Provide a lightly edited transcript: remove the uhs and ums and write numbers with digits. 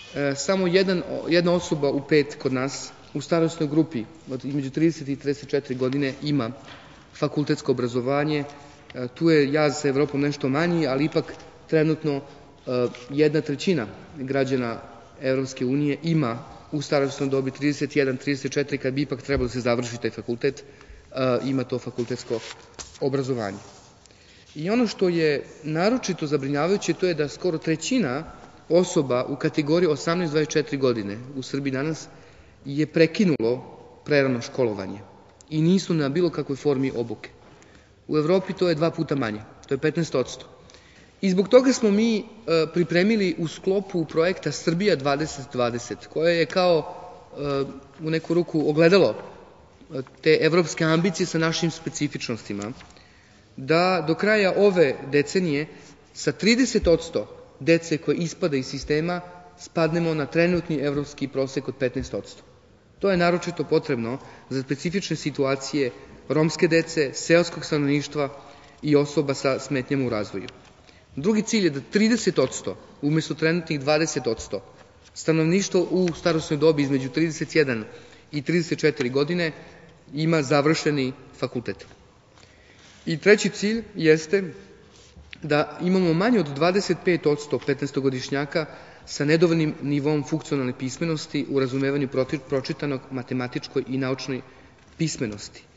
samo jedna osoba u 5 kod nas u starosnoj grupi između 30 i 34 godine ima fakultetsko obrazovanje. Tu je jaz sa Evropom nešto manji, ali ipak trenutno 1/3 građana Evropske unije ima u starosnoj dobi 31, 34, kad bi ipak trebalo da se završi taj fakultet, ima to fakultetsko obrazovanje. I ono što je naročito zabrinjavajuće, to je da skoro 1/3 osoba u kategoriji 18-24 godine u Srbiji danas je prekinulo prerano školovanje i nisu na bilo kakvoj formi obuke. U Evropi to je 2 puta manje, to je 15%. I zbog toga smo mi pripremili u sklopu projekta Srbija 2020, koje je kao u neku ruku ogledalo te evropske ambicije sa našim specifičnostima, da do kraja ove decenije sa 30% dece koje ispada iz sistema spadnemo na trenutni evropski prosek od 15%. To je naročito potrebno za specifične situacije romske dece, seoskog stanovništva i osoba sa smetnjama u razvoju. Drugi cilj je da 30%, umesto trenutnih 20%, stanovništvo u starosnoj dobi između 31 i 34 godine ima završeni fakultet. I treći cilj jeste da imamo manje od 25% 15-godišnjaka sa nedovoljnim nivom funkcionalne pismenosti u razumevanju pročitanog, matematičkoj i naučnoj pismenosti.